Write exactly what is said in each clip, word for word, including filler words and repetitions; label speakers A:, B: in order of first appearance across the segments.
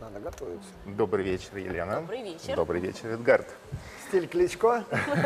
A: надо готовиться.
B: Добрый вечер, Елена.
C: Добрый вечер.
B: Добрый вечер, Эдгард.
A: Стиль Кличко?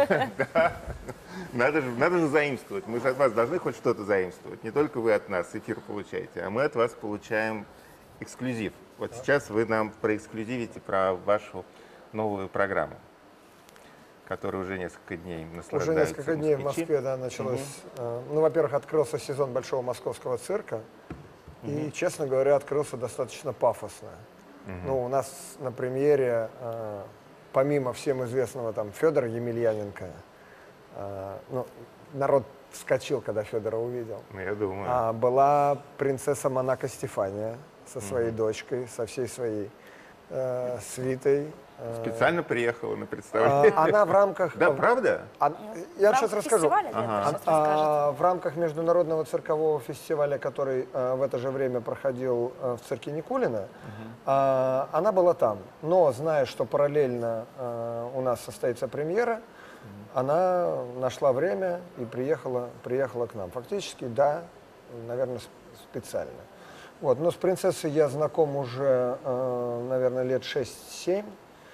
B: Надо же, надо же заимствовать. Мы же от вас должны хоть что-то заимствовать. Не только вы от нас эфир получаете, а мы от вас получаем эксклюзив. Вот сейчас вы нам проэксклюзивите про вашу новую программу, которая уже несколько дней наслаждается.
A: Уже несколько дней в
B: москвичи.
A: Москве, да, началось. Угу. Ну, во-первых, открылся сезон Большого Московского цирка. Угу. И, честно говоря, открылся достаточно пафосно. Угу. Ну, у нас на премьере, э, помимо всем известного там Федора Емельяненко, э, ну, народ вскочил, когда Федора увидел.
B: Ну, я думаю.
A: А, была принцесса Монако Стефания со своей угу. дочкой, со всей своей э, свитой.
B: Специально приехала на представление.
A: А, она в рамках...
B: Да, правда?
A: А, я вам сейчас расскажу.
B: Ага.
A: А, в рамках международного циркового фестиваля, который а, в это же время проходил а, в цирке Никулина, угу. а, она была там. Но, зная, что параллельно а, у нас состоится премьера, угу. она нашла время и приехала, приехала к нам. Фактически, да, наверное, специально. Вот. Но с принцессой я знаком уже, а, наверное, лет шесть-семь.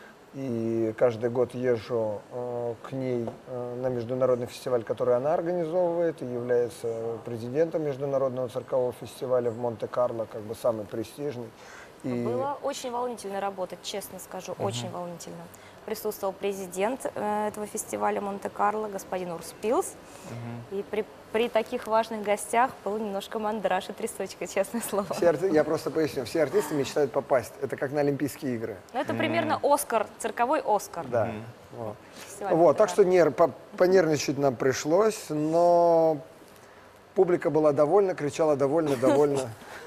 A: И каждый год езжу э, к ней э, на международный фестиваль, который она организовывает, и является президентом международного циркового фестиваля в Монте-Карло, как бы самый престижный.
C: И... Было очень волнительно работать, честно скажу, uh-huh. очень волнительно. Присутствовал президент э, этого фестиваля Монте-Карло, господин Урс Пилс. Uh-huh. И при, при таких важных гостях был немножко мандраж и трясочка, честное слово.
A: Все арти... Я просто поясню, все артисты мечтают попасть. Это как на Олимпийские игры.
C: Ну, это uh-huh. примерно Оскар, цирковой Оскар.
A: Да. Uh-huh. Вот, вот так что нерв... понервничать нам пришлось, но публика была довольна, кричала довольна, довольна.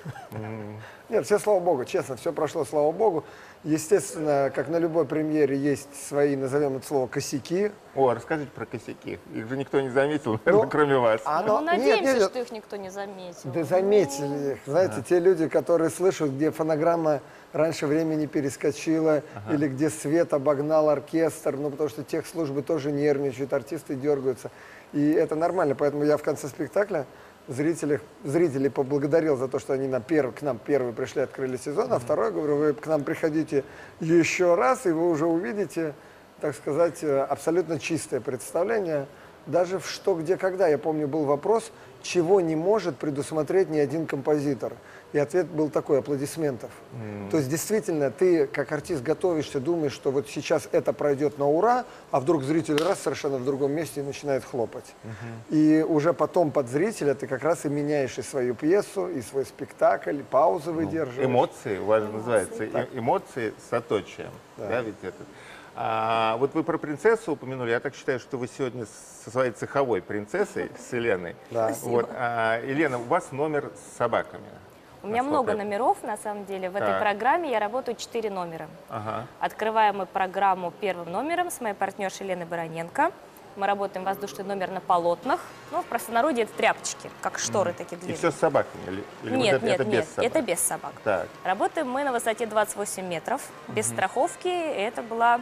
A: Нет, все, слава богу, честно, все прошло, слава богу. Естественно, как на любой премьере, есть свои, назовем это слово, косяки.
B: О, расскажите про косяки. Их же никто не заметил, наверное, ну, кроме вас.
C: Оно... Ну, надеемся, нет, нет, что их никто не заметил.
A: Да заметили их. Знаете, а. те люди, которые слышат, где фонограмма раньше времени перескочила, ага. или где свет обогнал оркестр, ну, потому что техслужбы тоже нервничают, артисты дергаются. И это нормально, поэтому я в конце спектакля Зрителей, зрителей поблагодарил за то, что они на перв, к нам первые пришли, открыли сезон, а второй, говорю, вы к нам приходите еще раз, и вы уже увидите, так сказать, абсолютно чистое представление, даже в «Что, где, когда». Я помню, был вопрос, чего не может предусмотреть ни один композитор. И ответ был такой: аплодисментов. Mm. То есть, действительно, ты, как артист, готовишься, думаешь, что вот сейчас это пройдет на ура, а вдруг зритель раз совершенно в другом месте и начинает хлопать. Mm-hmm. И уже потом под зрителя ты как раз и меняешь и свою пьесу, и свой спектакль, и паузы ну, выдерживаешь.
B: Эмоции, у вас же называется, так. эмоции с оточием. Да. Да, ведь это. А, вот вы про принцессу упомянули. Я так считаю, что вы сегодня со своей цеховой принцессой, с Еленой.
A: Да.
B: Вот, а, Елена, у вас номер с собаками.
C: У меня много это... номеров, на самом деле. В так. этой программе я работаю четыре номера. Ага. Открываем мы программу первым номером с моей партнершей Еленой Бароненко. Мы работаем воздушный номер на полотнах. Ну, в простонародье это тряпочки, как шторы mm. такие длинные.
B: И все с собаками? Или, или
C: нет,
B: вот это,
C: нет,
B: это
C: нет,
B: без собак?
C: это без собак. Так. Работаем мы на высоте двадцать восемь метров, без mm-hmm. страховки. Это была...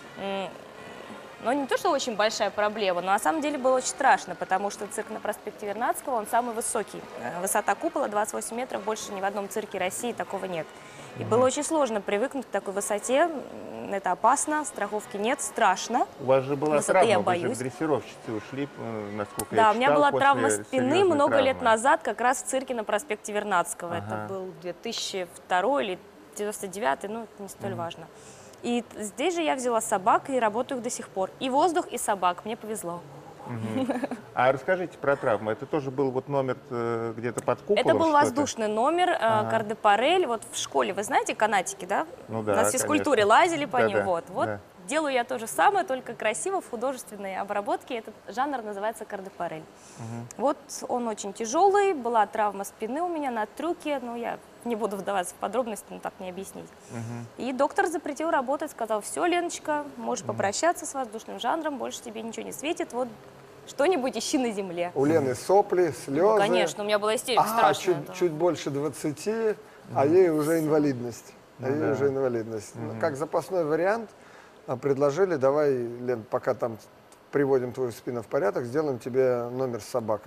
C: Ну, не то, что очень большая проблема, но на самом деле было очень страшно, потому что цирк на проспекте Вернадского, он самый высокий. Высота купола двадцать восемь метров, больше ни в одном цирке России такого нет. И было очень сложно привыкнуть к такой высоте, это опасно, страховки нет, страшно.
B: У вас же была Высоты травма, вы же в дрессировщице ушли, насколько
C: да,
B: я читал.
C: Да, у меня была травма спины много
B: травмы.
C: лет назад, как раз в цирке на проспекте Вернадского. Ага. Это был две тысячи второй или девяносто девятый, ну, это не столь ага. важно. И здесь же я взяла собак и работаю их до сих пор. И воздух, и собак. Мне повезло.
B: Угу. А расскажите про травму. Это тоже был вот номер э, где-то под куполом?
C: Это был воздушный номер, э, ага. кардепарель. Вот в школе, вы знаете, канатики, да?
B: Ну да,
C: у нас в физкультуре лазили по
B: да,
C: ним.
B: Да,
C: вот, вот.
B: Да.
C: Делаю я то же самое, только красиво, в художественной обработке. Этот жанр называется кардепарель. Угу. Вот он очень тяжелый. Была травма спины у меня на трюке. Но я не буду вдаваться в подробности, но так не объяснить. Угу. И доктор запретил работать, сказал: все, Леночка, можешь угу. попрощаться с воздушным жанром, больше тебе ничего не светит. Вот что-нибудь ищи на земле.
A: У Лены сопли, слезы. Ну,
C: конечно, у меня была истерика
A: а,
C: страшная.
A: Чуть, чуть больше двадцати, угу. а ей уже инвалидность. А ей да. уже инвалидность. Угу. Как запасной вариант предложили: давай, Лен, пока там приводим твою спину в порядок, сделаем тебе номер с собаками.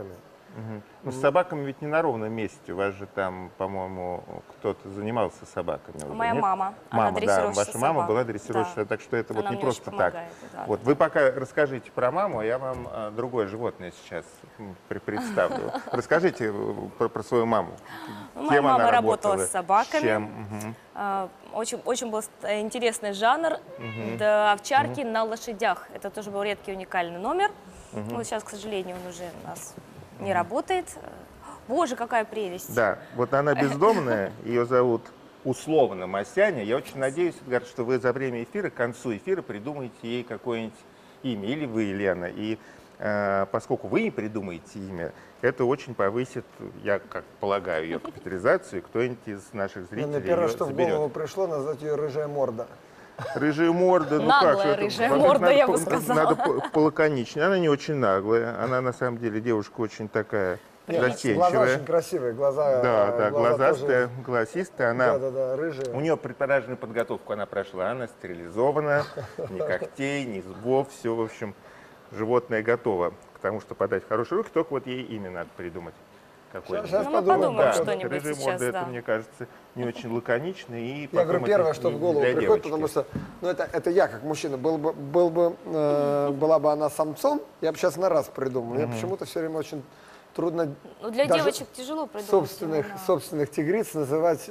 B: Мгм. Ну, с собаками ведь не на ровном месте. У вас же там, по-моему, кто-то занимался собаками уже,
C: Моя
B: нет?
C: мама, она
B: Мама, да,
C: дрессировщица
B: ваша мама
C: собак.
B: была дрессировщица,
C: Да.
B: так что это вот
C: Она
B: не
C: мне очень
B: просто так.
C: помогает, да,
B: Вот
C: да,
B: вы
C: да.
B: пока расскажите про маму, а я вам а, другое животное сейчас м, при- представлю. Расскажите э, про, про свою маму.
C: Ну, моя
B: Кем она
C: мама работала
B: работала?
C: с собаками.
B: Чем? Мгм.
C: А, Очень, очень был ст- интересный жанр. Да, овчарки на лошадях. Это тоже был редкий уникальный номер. Вот сейчас, к сожалению, он уже у нас не работает. Боже, какая прелесть.
B: Да, вот она бездомная, ее зовут условно Масяня. Я очень надеюсь, Эдгар, что вы за время эфира, к концу эфира придумаете ей какое-нибудь имя. Или вы, Елена. И э, поскольку вы не придумаете имя, это очень повысит, я как полагаю, ее капитализацию, и кто-нибудь из наших зрителей
A: Мне первое,
B: ее
A: что в
B: заберет.
A: голову пришло, назвать ее «Рыжая морда».
B: Рыжая морда, ну
C: Наглая
B: как? что это-
C: рыжая
B: во-первых,
C: морда,
B: надо
C: я
B: по-
C: бы сказала.
B: Надо по- полаконичнее. Она не очень наглая. Она на самом деле девушка очень такая
A: Нет, глаза
B: застенчивая.
A: очень красивые, глаза,
B: Да,
A: э,
B: да,
A: глаза
B: глазастая,
A: тоже-
B: глазистая. Она,
A: Да-да-да, рыжие.
B: у нее предпаражную подготовку она прошла, она стерилизована, ни когтей, ни зубов, все, в общем, животное готово к тому, что подать в хорошие руки, только вот ей имя надо придумать. Какое-нибудь.
A: Сейчас
C: Ну, мы
A: подумаем,
C: подумаем
A: да.
C: что-нибудь
B: Рыжая
C: сейчас,
B: морда,
C: да.
B: это, мне кажется, не очень лаконично. И
A: Я
B: потом
A: говорю,
B: это
A: первое, что
B: не
A: в голову
B: для
A: приходит,
B: девочки.
A: потому что, ну, это, это я как мужчина, был бы, был бы, э, была бы она самцом, я бы сейчас на раз придумал. Мне почему-то все время очень трудно
C: Ну, для
A: даже
C: девочек тяжело придумать
A: собственных,
C: имена.
A: собственных тигриц называть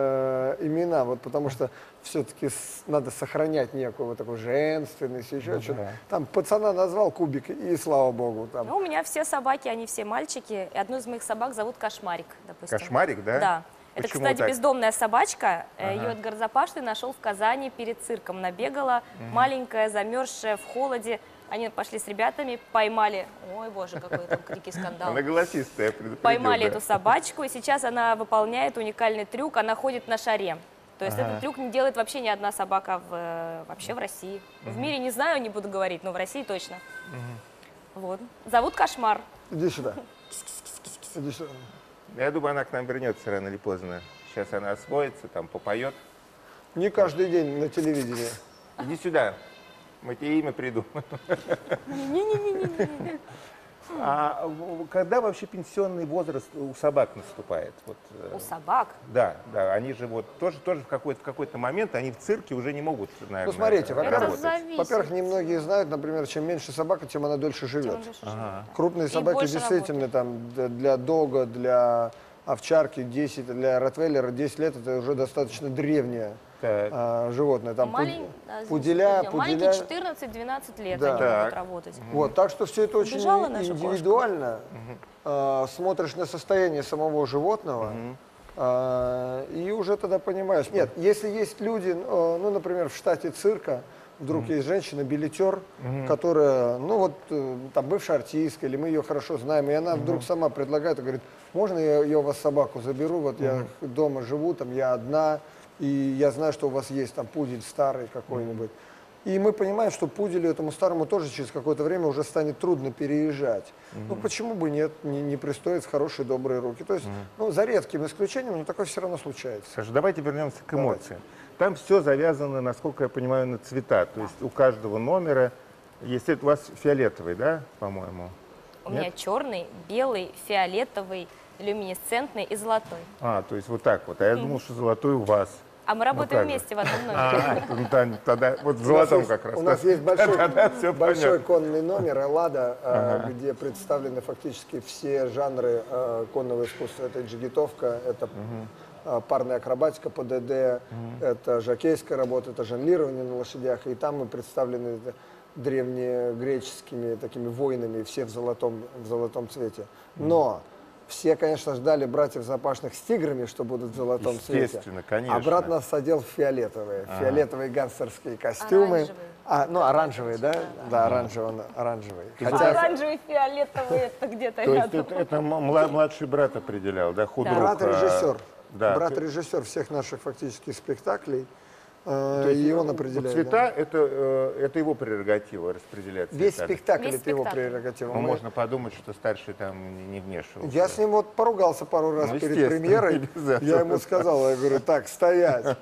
A: э, имена, вот потому что все-таки надо сохранять некую вот такую женственность, еще что-то. Там пацана назвал Кубик, и слава богу. Там.
C: Ну, у меня все собаки, они все мальчики. И одну из моих собак зовут Кошмарик, допустим.
B: Кошмарик, да?
C: Да. Это,
B: Почему
C: кстати,
B: так?
C: бездомная собачка.
B: Ага.
C: Ее Эдгар Запашный нашел в Казани перед цирком. Набегала, маленькая, замерзшая, в холоде. Они пошли с ребятами, поймали. Ой, боже, какой там крик и скандал.
B: Она голосистая, предупредил,
C: Поймали
B: да.
C: эту собачку, и сейчас она выполняет уникальный трюк. Она ходит на шаре. То есть
B: Ага.
C: этот трюк не делает вообще ни одна собака в, э, вообще в России. В мире не знаю, не буду говорить, но в России точно. Вот. Зовут Кошмар.
A: Иди сюда. Иди сюда.
B: Я думаю, она к нам вернется рано или поздно. Сейчас она освоится, там попоет.
A: Не каждый день на телевидении.
B: Иди сюда, мы тебе имя придумаем. А в- когда вообще пенсионный возраст у собак наступает? Вот, э,
C: У собак.
B: да, да, они же вот тоже, тоже в какой-то в какой-то момент они в цирке уже не могут, наверное,
A: Ну, смотрите, во-первых,
B: работать.
C: зависит.
A: во-первых, немногие знают, например, чем меньше собака, тем она дольше
C: Тем
A: живет.
C: он дольше живет.
A: Крупные
C: И
A: собаки
C: больше
A: действительно там д- для дога, для овчарки десять, для ротвейлера десять лет это уже достаточно древнее
B: Так.
A: а, животное. Там
C: Малень-
A: пуд-
C: да, извините,
A: пуделя,
C: перебила. Маленькие
A: пуделя.
C: четырнадцать-двенадцать лет
A: Да.
C: они
B: Так.
C: могут работать.
A: Вот, так что все это очень
C: Убежала наша
A: индивидуально. А, смотришь на состояние самого животного, а, и уже тогда понимаешь. Нет, если есть люди, э, ну, например, в штате цирка, вдруг есть женщина-билетер, которая, ну вот, э, там, бывшая артистка, или мы ее хорошо знаем, и она вдруг сама предлагает и говорит, можно я, я у вас собаку заберу, вот я дома живу, там, я одна, и я знаю, что у вас есть там пудель старый какой-нибудь. И мы понимаем, что пуделю этому старому тоже через какое-то время уже станет трудно переезжать. Ну почему бы нет, не, не пристоит в хорошие добрые руки. То есть, ну, за редким исключением, но такое все равно случается.
B: Саша, давайте вернемся к
A: Давайте.
B: эмоциям. Там все завязано, насколько я понимаю, на цвета. То есть у каждого номера, если это у вас фиолетовый, да, по-моему?
C: У
B: Нет?
C: меня черный, белый, фиолетовый, люминесцентный и золотой.
B: А, то есть вот так вот. А я думал, что золотой у вас.
C: А мы работаем
B: как же?
C: вместе в одном номере.
B: А, ну, да, тогда вот в
A: У нас
B: золотом
A: есть-
B: как раз.
A: У нас есть большой,
B: Да-да-да, всё
A: большой
B: понятно.
A: конный номер «Эллада», э, где представлены фактически все жанры э, конного искусства. Это джигитовка, это э, парная акробатика по ДД, это жокейская работа, это жонглирование на лошадях. И там мы представлены древнегреческими такими воинами, все в золотом, в золотом цвете. Но все, конечно, ждали братьев Запашных с тиграми, что будут в золотом цвете.
B: Естественно, конечно.
A: А брат нас одел в фиолетовые, фиолетовые гангстерские костюмы.
C: Оранжевые.
A: А, ну, оранжевый, да? Да, оранжевый, он оранжевый.
C: А
A: Хотя
C: оранжевый, фиолетовый это где-то
B: То есть
C: рядом.
B: это, это мла- младший брат определял, да, худрук.
A: брат
B: а,
A: режиссер.
B: Да.
A: Брат режиссер всех наших фактически спектаклей. э,
B: То есть
A: И он
B: вот
A: определяет.
B: Цвета
A: да.
B: это, э, это его прерогатива распределять
A: Весь
B: цвета.
A: спектакль
C: Весь
A: это его
C: спектакль.
A: прерогатива.
B: Ну,
A: Мы-
B: можно подумать, что старший там не- не вмешивался.
A: Я с ним вот поругался пару раз
B: Ну,
A: перед
B: естественно,
A: премьерой.
B: не без этого.
A: Я ему сказал, я говорю, так, стоять.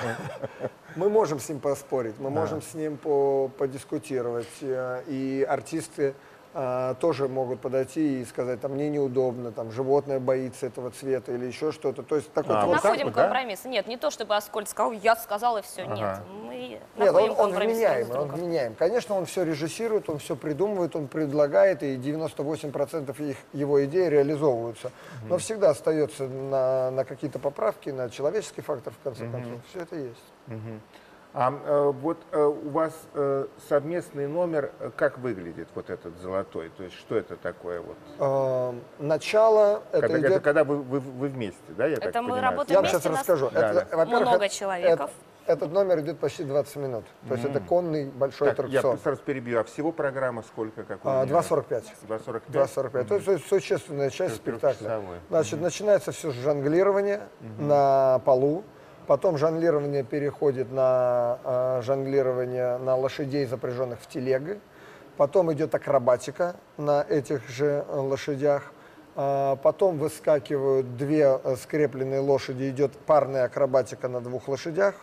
A: Мы можем с ним поспорить, мы можем с ним по- подискутировать. э, И артисты а, тоже могут подойти и сказать, там, мне неудобно, там, животное боится этого цвета или еще что-то. То есть такой
B: А,
A: вот
B: вот так
C: Находим
B: вот, да?
C: компромисс. Нет, не то, чтобы Аскольд сказал, я сказал и все.
B: Ага.
C: Нет, мы
A: Нет,
C: находим
A: он, он
C: компромисс
A: вменяемый,
C: друг с
A: он
C: другом.
A: вменяем. Конечно, он все режиссирует, он все придумывает, он предлагает, и девяносто восемь процентов их, его идей реализовываются. Но всегда остается на, на какие-то поправки, на человеческий фактор, в конце концов. Все это есть.
B: Мгм. А э, вот э, у вас э, совместный номер, э, как выглядит вот этот золотой? То есть что это такое? Вот?
A: Э, Начало, это
B: Когда,
A: идет...
B: это когда вы, вы, вы вместе, да, я
C: Это
B: так
C: мы
B: понимаю?
C: работаем
A: Я вам
C: вместе,
A: сейчас
C: нас
A: расскажу.
B: Да,
A: Это,
B: да.
A: во-первых,
C: много
A: это-
C: человеков.
A: это- этот номер идет почти двадцать минут. То есть это конный большой
B: Так, я
A: аттракцион.
B: сразу перебью. А всего программа сколько? Как
A: А, два сорок пять.
B: два сорок пять?
A: два сорок пять. То есть это существенная часть спектакля.
B: Трехчасовой.
A: Значит, начинается все с жонглирования на полу. Потом жонглирование переходит на э, жонглирование на лошадей, запряженных в телеги. Потом идет акробатика на этих же э, лошадях. А, потом выскакивают две э, скрепленные лошади, идет парная акробатика на двух лошадях.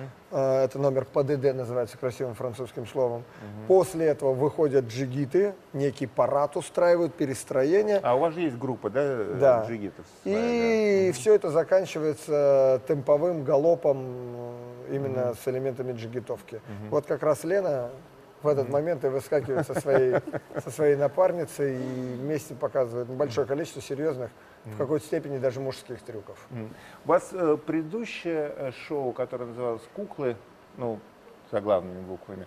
A: А, это номер ПДД называется красивым французским словом. После этого выходят джигиты, некий парад устраивают, перестроение.
B: А у вас же есть группа, да,
A: Да.
B: джигитов?
A: И все это заканчивается темповым галопом э, именно с элементами джигитовки. Вот как раз Лена в этот момент и выскакивает со своей, со своей напарницей и вместе показывает большое количество серьезных, в какой-то степени даже мужских трюков.
B: Мгм. У вас э, предыдущее э, шоу, которое называлось «Куклы», ну, заглавными буквами,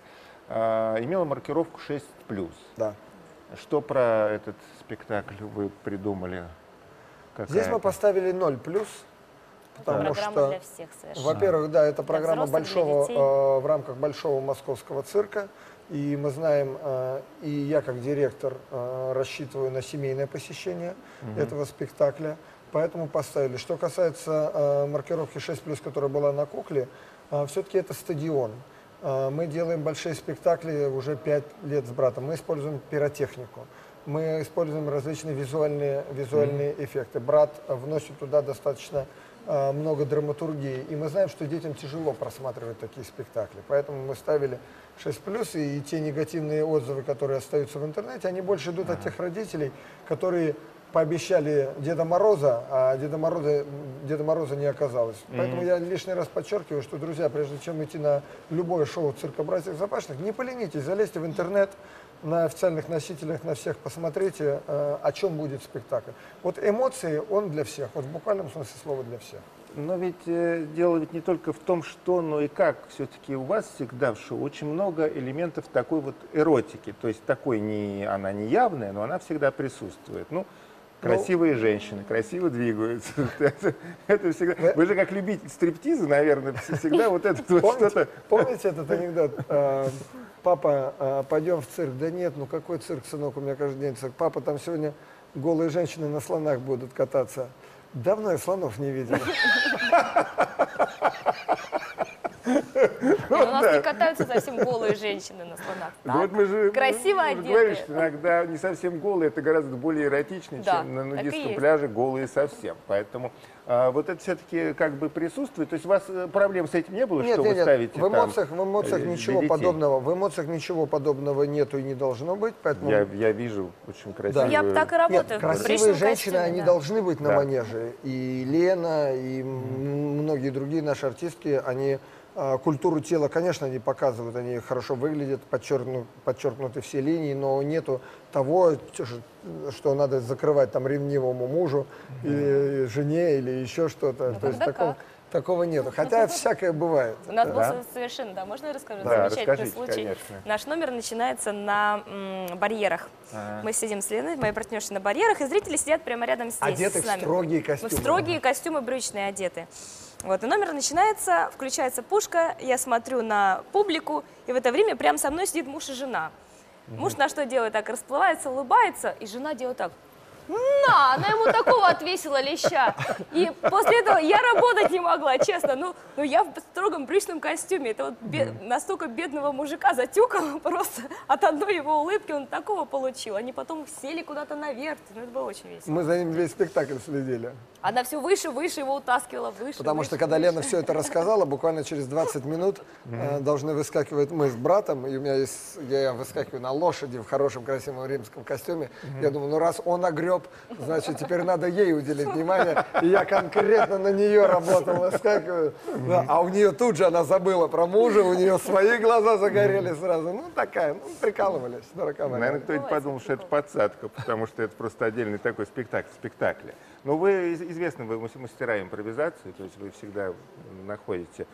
B: э, имело маркировку шесть плюс.
A: Да.
B: Что про этот спектакль вы придумали?
A: Здесь мы
B: Какая-то?
A: поставили ноль плюс, потому
C: Программа
A: что,
C: для всех совершенно.
A: во-первых, да, это
C: Для
A: программа
C: взрослых, для
A: большого,
C: детей.
A: э, в рамках большого московского цирка. И мы знаем, э, и я как директор э, рассчитываю на семейное посещение этого спектакля. Поэтому поставили. Что касается э, маркировки шесть плюс, которая была на кукле, э, все-таки это стадион. Э, мы делаем большие спектакли уже пять лет с братом. Мы используем пиротехнику. Мы используем различные визуальные, визуальные эффекты. Брат вносит туда достаточно э, много драматургии. И мы знаем, что детям тяжело просматривать такие спектакли. Поэтому мы ставили шесть плюс, и те негативные отзывы, которые остаются в интернете, они больше идут от тех родителей, которые пообещали Деда Мороза, а Деда Мороза, Деда Мороза не оказалось. Поэтому я лишний раз подчеркиваю, что, друзья, прежде чем идти на любое шоу «Цирка братьев Запашных», не поленитесь, залезьте в интернет, на официальных носителях, на всех посмотрите, э, о чем будет спектакль. Вот эмоции, он для всех, вот в буквальном смысле слова для всех.
B: Но ведь э, дело ведь не только в том, что, но и как. Все-таки у вас всегда в шоу очень много элементов такой вот эротики. То есть такой не, она не явная, но она всегда присутствует. Ну, красивые женщины, красиво двигаются. Это, это всегда. Вы же как любитель стриптиза, наверное, всегда вот это вот
A: Помните,
B: что-то.
A: помните этот анекдот? Э, Папа, э, пойдем в цирк. Да нет, ну какой цирк, сынок, у меня каждый день цирк. Папа, там сегодня голые женщины на слонах будут кататься. Давно я слонов не видел.
C: У нас не катаются совсем голые женщины на слонах.
B: Ну, вот мы же,
C: красиво
B: мы же
C: одетые.
B: говорим, что иногда не совсем голые, это гораздо более эротично,
C: Да,
B: чем на
C: так и
B: нудистском
C: есть.
B: пляже голые совсем. Поэтому а, вот это все-таки как бы присутствует. То есть у вас э, проблем с этим не было,
A: Нет,
B: что
A: нет,
B: вы
A: нет.
B: ставите
A: В эмоциях,
B: там,
A: в эмоциях
B: э, для
A: ничего
B: детей?
A: подобного. В эмоциях ничего подобного нету и не должно быть, поэтому.
B: Я, я вижу очень красивую...
C: Я так и работаю.
A: Нет,
C: в
A: красивые
C: брючном
A: женщины,
C: костюме,
A: они
C: да.
A: должны быть на
B: Да.
A: манеже. И Лена, и м- многие другие наши артистки, они а, культуру тела, конечно, они показывают, они хорошо выглядят, подчеркну- подчеркнуты все линии, но нету того, чё ж- что надо закрывать там ревнивому мужу, или жене, или еще что-то.
C: Ну,
A: То есть
C: когда
A: такого,
C: как.
A: такого нету. Хотя всякое бывает.
C: У нас был
B: Да.
C: со- совершенно, да, можно я расскажу?
B: Да,
C: Замечательный
B: расскажите,
C: случай.
B: конечно.
C: Наш номер начинается на м, барьерах.
B: Ага.
C: Мы сидим с Леной, моей партнершей, на барьерах, и зрители сидят прямо рядом здесь
A: Одеты
C: с
A: в
C: нами.
A: строгие
C: Мы
A: костюмы.
C: в строгие костюмы брючные одеты. Вот, и номер начинается, включается пушка, я смотрю на публику, и в это время прямо со мной сидит муж и жена. Муж на что делает? Так расплывается, улыбается, и жена делает так. на, она ему такого отвесила леща. И после этого я работать не могла, честно. Ну, ну я в строгом брючном костюме. Это вот бе- настолько бедного мужика затюкала просто от одной его улыбки, он такого получил. Они потом сели куда-то наверх. Ну, это было очень весело.
A: Мы за ним весь спектакль следили.
C: Она все выше, выше его утаскивала, выше,
A: Потому
C: выше,
A: что когда
C: выше.
A: Лена все это рассказала, буквально через двадцать минут э, должны выскакивать мы с братом, и у меня есть, я выскакиваю на лошади в хорошем красивом римском костюме. Я думаю, ну раз он огреб, значит теперь надо ей уделить внимание. И я конкретно на нее работал, выскакиваю. Да, а у нее тут же она забыла про мужа, у нее свои глаза загорелись сразу. Ну такая, ну прикалывались, дурака валяли.
B: Наверное, кто-нибудь подумал, что это подсадка, потому что это просто отдельный такой спектакль, спектакль. Но вы из- известны, вы мас- мастера импровизации, то есть вы всегда находите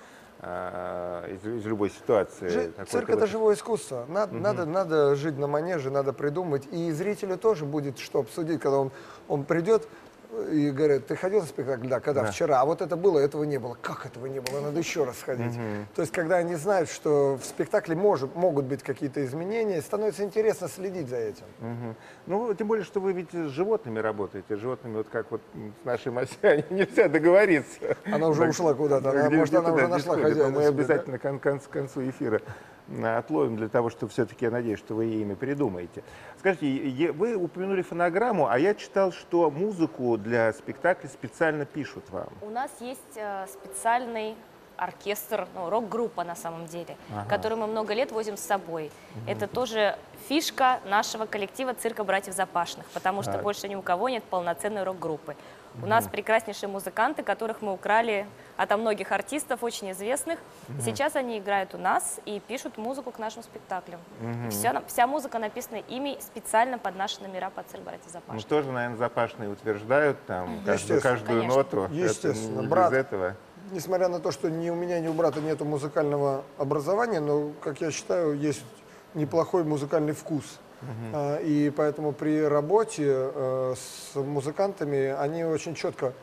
B: а, из, из любой ситуации.
A: Жи-
B: какой-то
A: Цирк
B: вот-
A: это живое искусство. Надо, надо, надо жить на манеже, надо придумать. И зрителю тоже будет что обсудить, когда он, он придет и говорит, ты ходил на спектакль? Да, когда?
B: Да.
A: Вчера. А вот это было, этого не было. Как этого не было? Надо еще раз сходить. То есть, когда они знают, что в спектакле может, могут быть какие-то изменения, становится интересно следить за этим.
B: Мгм. Ну, тем более, что вы ведь с животными работаете. С животными, вот как вот м, с нашей Масяней, нельзя договориться.
A: Она уже ушла куда-то. Она,
B: Где-
A: может,
B: где
A: она
B: туда
A: уже нашла
B: бесходит.
A: хозяина
B: Но мы
A: себе, да?
B: обязательно к кон- кон- к концу эфира м, отловим для того, чтобы все-таки, я надеюсь, что вы ей имя придумаете. Скажите, е- вы упомянули фонограмму, а я читал, что музыку для спектакля специально пишут вам.
C: У нас есть э, специальный оркестр, ну, рок-группа на самом деле,
B: Ага.
C: который мы много лет возим с собой. Это тоже фишка нашего коллектива «Цирка братьев Запашных», потому что
B: Так.
C: больше ни у кого нет полноценной рок-группы. У нас прекраснейшие музыканты, которых мы украли от многих артистов, очень известных. И сейчас они играют у нас и пишут музыку к нашим спектаклям. И вся, вся музыка написана ими специально под наши номера под «Цирк братьев
B: Ну,
C: Запашных».
B: тоже, наверное, запашные утверждают там каждую,
A: Естественно.
B: каждую
C: Конечно.
B: ноту. Это
A: Естественно.
B: не
A: Брат.
B: без этого.
A: Несмотря на то, что ни у меня, ни у брата нету музыкального образования, но, как я считаю, есть неплохой музыкальный вкус. А, И поэтому при работе э, с музыкантами они очень четко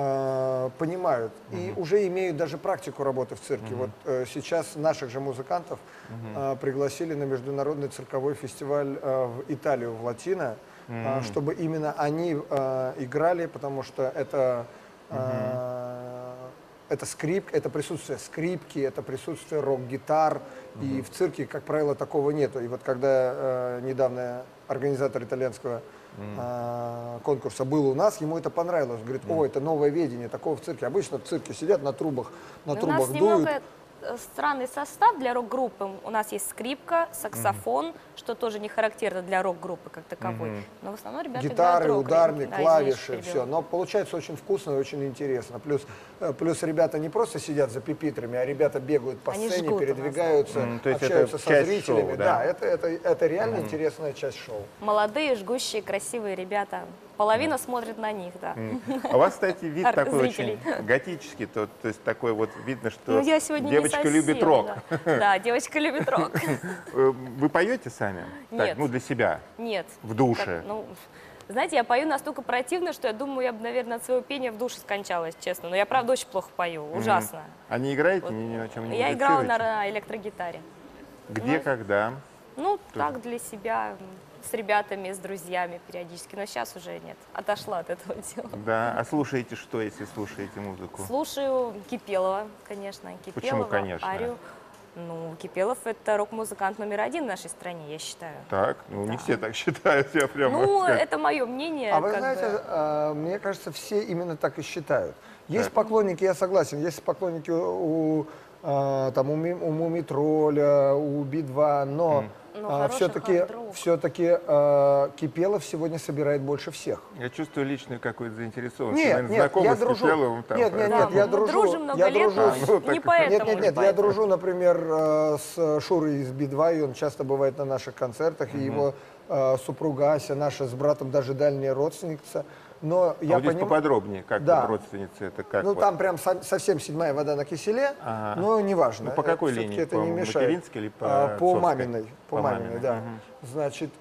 A: э, понимают и уже имеют даже практику работы в цирке. Вот э, сейчас наших же музыкантов э, пригласили на международный цирковой фестиваль э, в Италию, в Латино, э, чтобы именно они э, играли, потому что это э, это скрип, это присутствие скрипки, это присутствие рок-гитар. И в цирке, как правило, такого нету. И вот когда э, недавно организатор итальянского э, конкурса был у нас, ему это понравилось. Он говорит, о, это новое видение, такого в цирке. Обычно в цирке сидят на трубах, на
C: У нас
A: трубах дуют.
C: немного э, странный состав для рок-группы. У нас есть скрипка, саксофон, что тоже не характерно для рок-группы как таковой. Но в основном ребята
A: Гитары,
C: играют рок.
A: ударник,
C: Да,
A: клавиши,
C: извините,
A: все.
C: перебила.
A: Но получается очень вкусно и очень интересно. Плюс, э, плюс ребята не просто сидят за пипитрами, а ребята бегают по
C: Они
A: сцене,
C: жгут у нас,
A: передвигаются,
B: М, то есть
A: общаются
B: это
A: со
B: часть
A: зрителями.
B: шоу, да?
A: это, это, это реально интересная часть шоу.
C: Молодые, жгущие, красивые ребята. Половина смотрит на них, да.
B: А у вас, кстати, вид
C: Ар-
B: такой
C: зрителей.
B: очень готический, то, то есть такой вот видно, что
C: Ну, я сегодня не
B: девочка
C: совсем,
B: любит рок.
C: Да. Да, девочка любит рок.
B: Э, Вы поете сами? Так,
C: Нет.
B: ну для себя,
C: Нет.
B: в душе.
C: Как, ну, знаете, я пою настолько противно, что я думаю, я бы, наверное, от своего пения в душе скончалась, честно. Но я, правда, очень плохо пою, ужасно.
B: А не играете,
C: Вот.
B: ни, ни на чем не
C: Я играла
B: музицируете?
C: на электрогитаре.
B: Где,
C: ну,
B: когда?
C: Ну, так, для себя, м, с ребятами, с друзьями периодически. Но сейчас уже нет, отошла от этого дела.
B: Да. А слушаете что, если слушаете музыку?
C: Слушаю Кипелова, конечно. Кипелова,
B: Почему, конечно?
C: Арию. Ну, Кипелов — это рок-музыкант номер один в нашей стране, я считаю.
B: Так, ну не
C: Да.
B: все так считают, я прямо
C: Ну,
B: скажу.
C: это мое мнение.
A: А вы
C: как
A: знаете,
C: бы.
A: а, мне кажется, все именно так и считают. Есть
B: Так.
A: поклонники, я согласен, есть поклонники у, а, там, у, Ми- у Мумитроля, у Би два, но
C: Ну,
A: а,
C: хороший
A: все-таки
C: хард-рок.
A: все-таки а, Кипелов сегодня собирает больше всех.
B: Я чувствую личную какую-то заинтересованность.
A: Нет,
B: Наверное,
A: нет,
B: знакомы
A: я
B: с
A: дружу.
B: Кипеловым там,
A: Нет, нет,
B: поэтому-
A: нет, я
C: мы
A: дружу.
C: дружим много
A: я
C: лет,
A: дружу
C: но
A: с-
B: ну,
C: не
B: так-
C: поэтому.
A: Нет, нет,
C: не
A: нет, я
C: поэтому.
A: дружу, например, э, с Шурой из Би два, и он часто бывает на наших концертах, и его э, супруга Ася, наша с братом даже дальняя родственница. Но
B: А
A: я
B: вот здесь
A: поним-
B: поподробнее, как
A: Да.
B: вот родственницы, это как
A: Ну,
B: вот?
A: там прям со- совсем седьмая вода на киселе,
B: Ага.
A: но неважно.
B: Ну, по какой
A: Это всё-таки
B: линии?
A: Это
B: По
A: не мешает.
B: материнской или по
A: А, По
B: отцовской?
A: маминой. По,
B: По
A: маминой,
B: маминой,
A: да.
B: мгм.
A: Значит,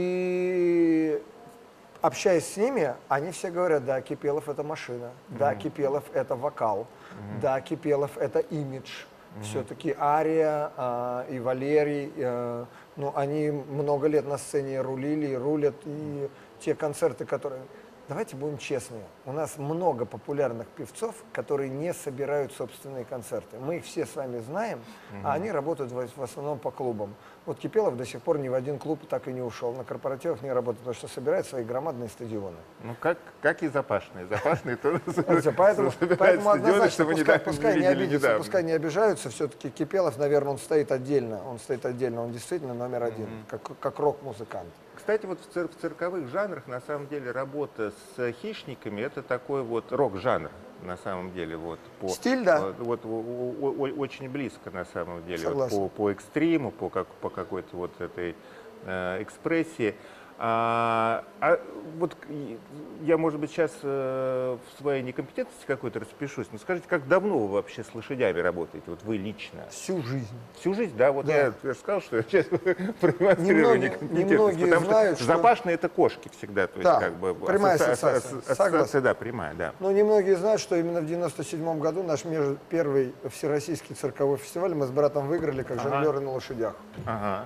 A: и общаясь с ними, они все говорят, да, Кипелов это машина, да, Кипелов это вокал, да, Кипелов это имидж. Все-таки Ария а, и Валерий, э, ну, они много лет на сцене рулили, и рулят, и те концерты, которые... давайте будем честны. У нас много популярных певцов, которые не собирают собственные концерты. Мы их все с вами знаем, mm-hmm. а они работают в, в основном по клубам. Вот Кипелов до сих пор ни в один клуб так и не ушел. На корпоративах не работает, потому что собирает свои громадные стадионы.
B: Ну, как, как и Запашные. Запашные тоже
A: Поэтому, поэтому однозначно,
B: чтобы
A: пускай,
B: не
A: пускай, не обидятся,
B: недавно.
A: пускай не обижаются, все-таки Кипелов, наверное, он стоит отдельно. Он стоит отдельно, он действительно номер один, mm-hmm. как, как рок-музыкант.
B: Кстати, вот в, цир в цирковых жанрах, на самом деле, работа с хищниками – это такой вот рок-жанр, на самом деле. Вот, по,
A: Стиль, да.
B: Вот, вот, о, о, очень близко, на самом деле, вот, по, по экстриму, по, как, по какой-то вот этой э, экспрессии. А, а вот я, может быть, сейчас э, в своей некомпетентности какой-то распишусь, но скажите, как давно вы вообще с лошадями работаете, вот вы лично?
A: Всю жизнь.
B: Всю жизнь, да? Вот
A: да.
B: Я, я сказал, что я сейчас продемонстрирую некомпетентность.
A: Немногие
B: потому
A: знают,
B: что
A: что...
B: запашные — это кошки всегда. То есть,
A: да,
B: как бы,
A: прямая ассоциация.
B: ассоциация,
A: Согласен.
B: Да, прямая, да.
A: Но немногие знают, что именно в девяносто седьмом году наш меж... первый всероссийский цирковой фестиваль мы с братом выиграли как ага. жонглеры на лошадях.
B: Ага.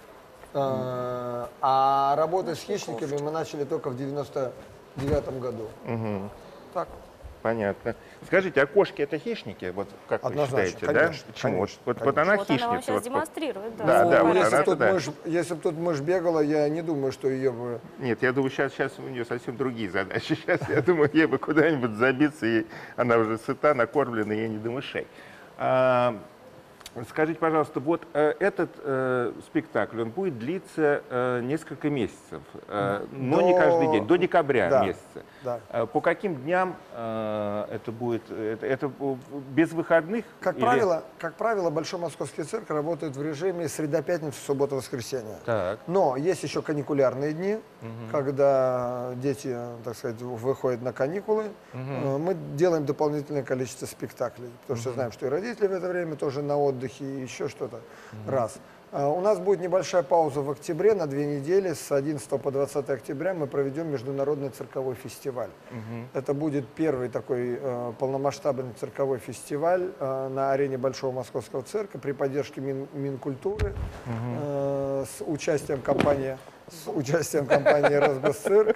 A: А, а работать с хищниками мы начали только в девяносто девятом году.
B: Угу.
A: Так.
B: Понятно. Скажите, а кошки — это хищники? Вот как
A: однозначно,
B: вы считаете,
A: конечно,
B: да? Почему?
A: конечно,
B: вот,
A: конечно.
B: вот она
C: вот
B: хищница.
C: Она вам сейчас
B: вот,
C: демонстрирует, да.
B: Да,
A: ну,
B: да, вот
A: если,
B: она
A: тут
B: туда.
A: мышь, если бы тут мышь бегала, я не думаю, что ее бы...
B: Нет, я думаю, сейчас, сейчас у нее совсем другие задачи. Сейчас, я думаю, ей бы куда-нибудь забиться, и она уже сыта, накормлена, ей не до мышей. А, скажите, пожалуйста, вот э, этот э, спектакль, он будет длиться э, несколько месяцев, э, но
A: До...
B: не каждый день, до декабря
A: да.
B: месяца.
A: Да.
B: Э, по каким дням э, это будет? Это, это без выходных?
A: Как,
B: или...
A: правило, как правило, Большой Московский цирк работает в режиме среда, пятница, суббота, воскресенье.
B: Так.
A: Но есть еще каникулярные дни,
B: Угу.
A: когда дети, так сказать, выходят на каникулы.
B: Угу.
A: Мы делаем дополнительное количество спектаклей, потому что
B: Угу.
A: знаем, что и родители в это время тоже на отдыхе, и еще что-то. Угу. Раз. У нас будет небольшая пауза в октябре на две недели. С одиннадцатого по двадцатое октября мы проведем международный цирковой фестиваль. Угу. Это будет первый такой э, полномасштабный цирковой фестиваль э, на арене Большого Московского цирка при поддержке Мин, Минкультуры угу. э, с участием компании, с участием компании «Росгосцирк».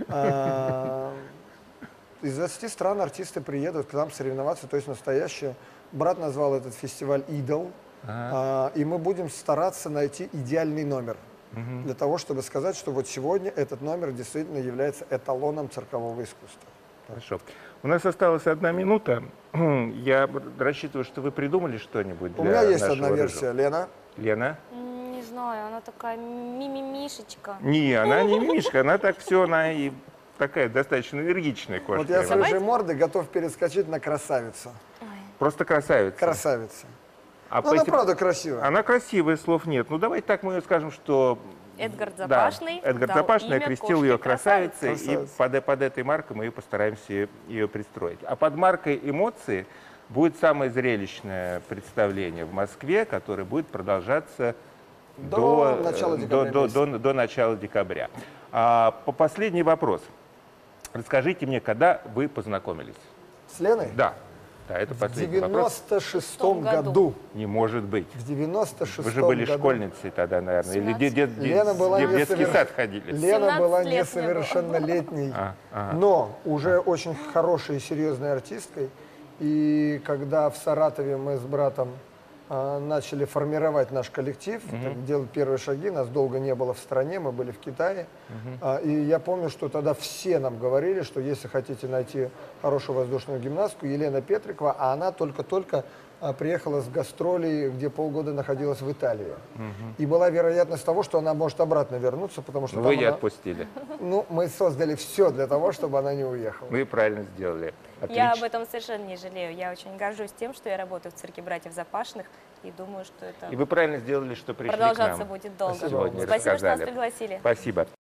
A: Э, из двадцати стран артисты приедут к нам соревноваться, то есть настоящие. Брат назвал этот фестиваль «Идол». Ага. А, и мы будем стараться найти идеальный номер угу. для того, чтобы сказать, что вот сегодня этот номер действительно является эталоном циркового искусства.
B: Хорошо. У нас осталась одна минута. Я рассчитываю, что вы придумали что-нибудь для
A: У меня есть
B: нашего
A: одна версия.
B: рыжего.
A: Лена?
B: Лена?
C: Не знаю, она такая мимимишечка.
B: Не, она не мимишка, она так все, она и такая достаточно энергичная кошка.
A: Вот я с рыжей морды готов перескочить на красавицу.
B: Просто красавица.
A: Красавица.
B: А
A: ну, она правда красивая.
B: Она красивая, слов нет. Ну, давайте так мы скажем, что...
C: Эдгар Запашный.
B: Да, Эдгар Запашный окрестил ее красавицей,
A: красавица.
B: И под, под этой маркой мы постараемся ее пристроить. А под маркой «Эмоции» будет самое зрелищное представление в Москве, которое будет продолжаться
A: до,
B: до,
A: начала, декабря
B: до, до, до, до начала декабря. А, по последний вопрос. Расскажите мне, когда вы познакомились?
A: С Леной?
B: Да. Да, это
A: в девяносто шестом году.
B: году. Не может быть.
A: В девяносто шестом году.
B: Вы же были году. Школьницей тогда, наверное. Или дет, дет,
A: Лена была
B: в детский
A: несовер...
B: сад ходили.
A: Лена была несовершеннолетней,
B: а, ага.
A: но уже очень хорошей и серьезной артисткой. И когда в Саратове мы с братом а, начали формировать наш коллектив,
B: угу.
A: так, делать первые шаги, нас долго не было в стране, мы были в Китае.
B: Угу.
A: А, и я помню, что тогда все нам говорили, что если хотите найти хорошую воздушную гимнастку, Елена Петрикова, а она только-только а, приехала с гастролей, где полгода находилась в Италии. Угу. И была вероятность того, что она может обратно вернуться, потому что...
B: Вы ее
A: она...
B: отпустили.
A: Ну, мы создали все для того, чтобы она не уехала.
B: Вы правильно сделали. Отлично.
C: Я об этом совершенно не жалею. Я очень горжусь тем, что я работаю в цирке братьев Запашных, и думаю, что это...
B: И вы правильно сделали, что пришли
C: продолжаться
B: к нам.
C: будет долго.
B: Сегодня
C: Спасибо,
B: рассказали.
C: что нас пригласили.
B: Спасибо.